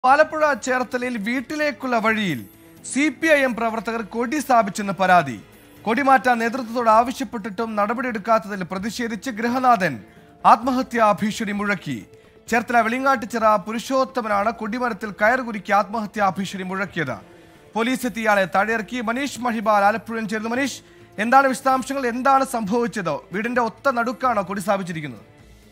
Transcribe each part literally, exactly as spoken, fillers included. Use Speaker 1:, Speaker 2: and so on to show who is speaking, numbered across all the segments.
Speaker 1: ആലപ്പുഴ ചേർത്തലയിൽ വീട്ടിലേക്കുള്ള വഴിയിൽ സി പി ഐ എം പ്രവർത്തകർ കൊടി സ്ഥാപിച്ചെന്ന് പരാതി. കൊടിമാറ്റാൻ നേതൃത്വത്തോട് ആവശ്യപ്പെട്ടിട്ടും നടപടിയെടുക്കാത്തതിൽ പ്രതിഷേധിച്ച് ഗൃഹനാഥൻ ആത്മഹത്യാ ഭീഷണി മുഴക്കി. ചേർത്തല വെളിങ്ങാട്ടുചിറ പുരുഷോത്തമനാണ് കൊടിമരത്തിൽ കയറുകുരുക്കി ആത്മഹത്യാ ഭീഷണി മുഴക്കിയത്. പോലീസ് എത്തി ഇയാളെ താഴെയിറക്കി. മനീഷ് മഹിബാൽ ആലപ്പുഴയിൽ ചേർന്നു. മനീഷ്, എന്താണ് വിശദാംശങ്ങൾ? എന്താണ് സംഭവിച്ചത്? വീടിന്റെ ഒത്ത നടുക്കാണോ കൊടി സ്ഥാപിച്ചിരിക്കുന്നത്?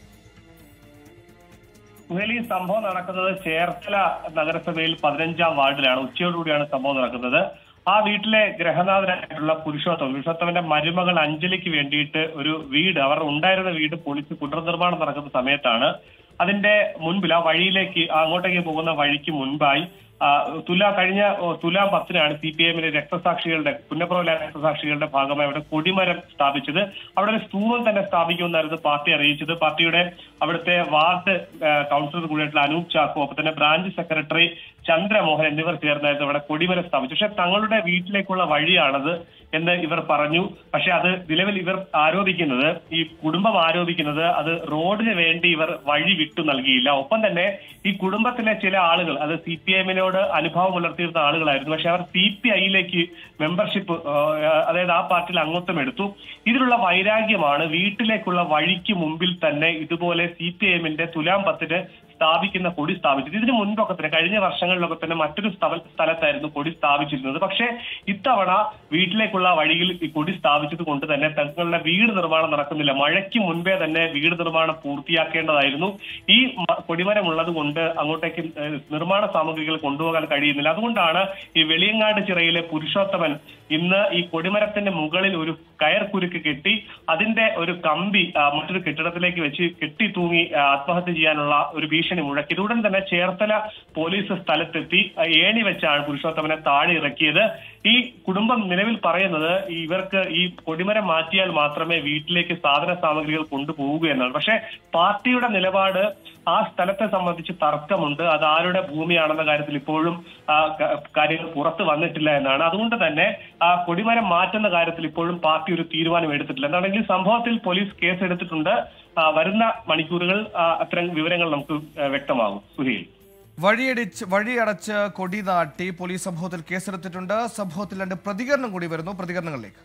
Speaker 2: ഈ സംഭവം നടക്കുന്നത് ചേർത്തല നഗരസഭയിൽ പതിനഞ്ചാം വാർഡിലാണ്. ഉച്ചയോടുകൂടിയാണ് സംഭവം നടക്കുന്നത്. ആ വീട്ടിലെ ഗൃഹനാഥനായിട്ടുള്ള പുരുഷോത്തമൻ പുരുഷോത്തമന്റെ മരുമകൾ അഞ്ജലിക്ക് വേണ്ടിയിട്ട് ഒരു വീട്, അവർ ഉണ്ടായിരുന്ന വീട് പൊളിച്ച് പുനർനിർമ്മാണം നടക്കുന്ന സമയത്താണ് അതിന്റെ മുൻപിൽ ആ വഴിയിലേക്ക് അങ്ങോട്ടേക്ക് പോകുന്ന വഴിക്ക് മുൻപായി തുല കഴിഞ്ഞ തുലാം പത്തിനാണ് സി പി എമ്മിലെ രക്തസാക്ഷികളുടെ പുന്നപ്രവല രക്തസാക്ഷികളുടെ ഭാഗമായി അവിടെ കൊടിമരം സ്ഥാപിച്ചത്. അവിടെ ഒരു സ്തൂപം തന്നെ സ്ഥാപിക്കുമെന്നായിരുന്നു പാർട്ടി അറിയിച്ചത്. പാർട്ടിയുടെ അവിടുത്തെ വാർഡ് കൗൺസിലർ കൂടിയായിട്ടുള്ള അനൂപ് ചാക്കോ, ഒപ്പം തന്നെ ബ്രാഞ്ച് സെക്രട്ടറി ചന്ദ്രമോഹൻ എന്നിവർ ചേർന്നായിരുന്നു അവിടെ കൊടിമരം സ്ഥാപിച്ചു. പക്ഷെ തങ്ങളുടെ വീട്ടിലേക്കുള്ള വഴിയാണത് എന്ന് ഇവർ പറഞ്ഞു. പക്ഷെ അത് നിലവിൽ ഇവർ ആരോപിക്കുന്നത്, ഈ കുടുംബം ആരോപിക്കുന്നത്, അത് റോഡിന് വേണ്ടി ഇവർ വഴി വിട്ടു നൽകിയില്ല. ഒപ്പം തന്നെ ഈ കുടുംബത്തിലെ ചില ആളുകൾ, അത് സി പി എമ്മിനോട് അനുഭാവം പുലർത്തിയിരുന്ന ആളുകളായിരുന്നു. പക്ഷെ അവർ സി പി ഐയിലേക്ക് മെമ്പർഷിപ്പ്, അതായത് ആ പാർട്ടിയിൽ അംഗത്വം എടുത്തു. ഇതിലുള്ള വൈരാഗ്യമാണ് വീട്ടിലേക്കുള്ള വഴിക്ക് മുമ്പിൽ തന്നെ ഇതുപോലെ സി പി എമ്മിന്റെ തുലാം പത്തിന് സ്ഥാപിക്കുന്ന കൊടി സ്ഥാപിച്ചത്. ഇതിനു മുൻപൊക്കെ തന്നെ കഴിഞ്ഞ വർഷങ്ങളിലൊക്കെ തന്നെ മറ്റൊരു സ്ഥലത്തായിരുന്നു കൊടി സ്ഥാപിച്ചിരുന്നത്. പക്ഷേ ഇത്തവണ വീട്ടിലേക്കുള്ള വഴിയിൽ ഈ കൊടി സ്ഥാപിച്ചത് കൊണ്ട് തന്നെ തങ്ങളുടെ വീട് നിർമ്മാണം നടക്കുന്നില്ല. മഴയ്ക്ക് മുൻപേ തന്നെ വീട് നിർമ്മാണം പൂർത്തിയാക്കേണ്ടതായിരുന്നു. ഈ കൊടിമരം ഉള്ളത് കൊണ്ട് അങ്ങോട്ടേക്ക് നിർമ്മാണ സാമഗ്രികൾ കൊണ്ടുപോകാൻ കഴിയുന്നില്ല. അതുകൊണ്ടാണ് ഈ വെളിയങ്ങാട് ചിറയിലെ പുരുഷോത്തമൻ ഇന്ന് ഈ കൊടിമരത്തിന്റെ മുകളിൽ ഒരു കയർ കുരുക്ക് കെട്ടി അതിന്റെ ഒരു കമ്പി മറ്റൊരു കെട്ടിടത്തിലേക്ക് വെച്ച് കെട്ടി തൂങ്ങി ആത്മഹത്യ ചെയ്യാനുള്ള ഒരു ഭീഷണി മുഴക്കി. ഇതുടൻ തന്നെ ചേർത്തല പോലീസ് സ്ഥലത്തെത്തി ഏണി വെച്ചാണ് പുരുഷോത്തമനെ താഴെ ഇറക്കിയത്. ഈ കുടുംബം നിലവിൽ പറയുന്നത് ഇവർക്ക് ഈ കൊടിമരം മാറ്റിയാൽ മാത്രമേ വീട്ടിലേക്ക് സാധന സാമഗ്രികൾ കൊണ്ടുപോകൂ എന്നാണ്. പക്ഷെ പാർട്ടിയുടെ നിലപാട് ആ സ്ഥലത്തെ സംബന്ധിച്ച് തർക്കമുണ്ട്. അത് ആരുടെ ഭൂമിയാണെന്ന കാര്യത്തിൽ ഇപ്പോഴും കാര്യങ്ങൾ പുറത്തു വന്നിട്ടില്ല എന്നാണ്. അതുകൊണ്ട് തന്നെ ആ കൊടിമരം മാറ്റുന്ന കാര്യത്തിൽ ഇപ്പോഴും പാർട്ടി ഒരു തീരുമാനം എടുത്തിട്ടില്ല. എന്താണെങ്കിൽ സംഭവത്തിൽ പോലീസ് കേസെടുത്തിട്ടുണ്ട്. വരുന്ന മണിക്കൂറുകൾ അത്തരം വിവരങ്ങൾ നമുക്ക് വ്യക്തമാകും. സുഹീൽ,
Speaker 1: വഴിയടിച്ച് വഴിയടച്ച് കൊടി നാട്ടി പോലീസ് സംഭവത്തിൽ കേസെടുത്തിട്ടുണ്ട്. സംഭവത്തിൽ രണ്ട് പ്രതികരണം കൂടി വരുന്നു. പ്രതികരണങ്ങളിലേക്ക്.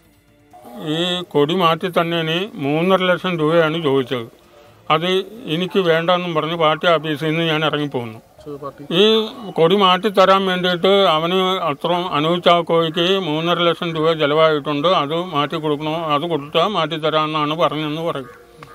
Speaker 3: ഈ കൊടി മാറ്റി തന്നെ മൂന്നര ലക്ഷം രൂപയാണ് ചോദിച്ചത്. അത് എനിക്ക് വേണ്ടെന്നും പറഞ്ഞ് പാർട്ടി ഓഫീസിൽ നിന്ന് ഞാൻ ഇറങ്ങിപ്പോകുന്നു. ഈ കൊടി മാറ്റി തരാൻ വേണ്ടിയിട്ട് അവന് അത്ര അനൂപ് ചാക്കോയ്ക്ക് മൂന്നര ലക്ഷം രൂപ ചിലവായിട്ടുണ്ട്. അത് മാറ്റി കൊടുക്കണോ, അത് കൊടുത്താൽ മാറ്റി തരാമെന്നാണ് പറഞ്ഞതെന്ന് പറയും.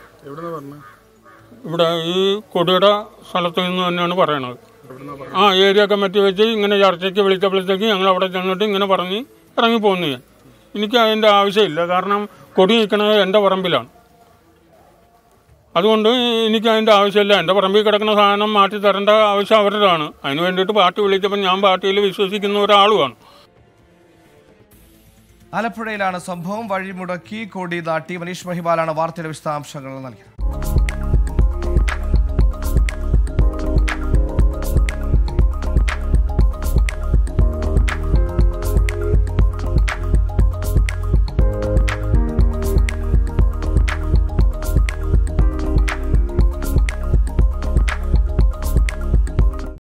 Speaker 3: ഇവിടെ ഈ കൊടിയുടെ സ്ഥലത്ത് നിന്ന് തന്നെയാണ് പറയണത്. ആ ഏരിയ കമ്മിറ്റി വെച്ച് ഇങ്ങനെ ചർച്ചയ്ക്ക് വിളിച്ചപ്പോഴത്തേക്ക് ഞങ്ങൾ അവിടെ ചെന്നിട്ട് ഇങ്ങനെ പറഞ്ഞ് ഇറങ്ങിപ്പോകുന്നു. ഞാൻ എനിക്ക് അതിൻ്റെ ആവശ്യമില്ല. കാരണം കൊടി നിൽക്കുന്നത് എൻ്റെ പറമ്പിലാണ്. അതുകൊണ്ട് എനിക്ക് അതിൻ്റെ ആവശ്യമില്ല. എൻ്റെ പറമ്പിൽ കിടക്കുന്ന സാധനം മാറ്റി തരേണ്ട ആവശ്യം അവരുടെയാണ്. അതിന് വേണ്ടിയിട്ട് പാർട്ടി വിളിച്ചപ്പോൾ ഞാൻ പാർട്ടിയിൽ വിശ്വസിക്കുന്ന ഒരാളുമാണ്.
Speaker 1: ആലപ്പുഴയിലാണ് സംഭവം. വഴിമുടക്കി കൊടി നാട്ടി. മനീഷ് മഹിബാലാണ് വാർത്തയുടെ വിശദാംശങ്ങൾ നൽകിയത്.